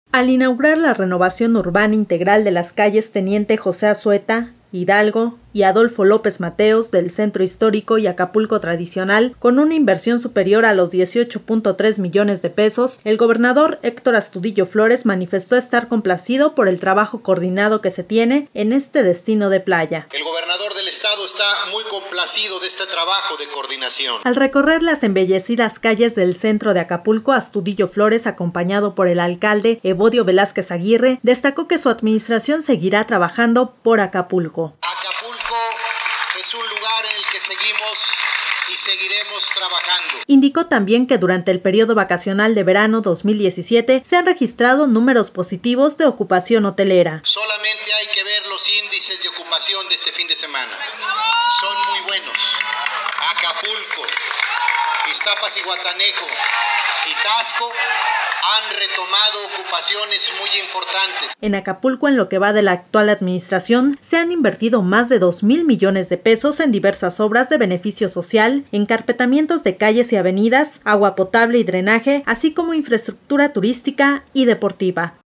Al inaugurar la renovación urbana integral de las calles Teniente José Azueta, Hidalgo y Adolfo López Mateos del Centro Histórico y Acapulco Tradicional, con una inversión superior a los 18.3 millones de pesos, el gobernador Héctor Astudillo Flores manifestó estar complacido por el trabajo coordinado que se tiene en este destino de playa. El gobernador del estado está muy complacido de este trabajo de coordinación. Al recorrer las embellecidas calles del centro de Acapulco, Astudillo Flores, acompañado por el alcalde Evodio Velázquez Aguirre, destacó que su administración seguirá trabajando por Acapulco. Acapulco es un lugar en el que seguimos y seguiremos trabajando. Indicó también que durante el periodo vacacional de verano 2017 se han registrado números positivos de ocupación hotelera. Solamente hay que ver los índices de ocupación de este fin de semana. Son muy buenos. Acapulco, Iztapas y Guatanejo y Taxco han retomado ocupaciones muy importantes. En Acapulco, en lo que va de la actual administración, se han invertido más de 2,000 millones de pesos en diversas obras de beneficio social, encarpetamientos de calles y avenidas, agua potable y drenaje, así como infraestructura turística y deportiva.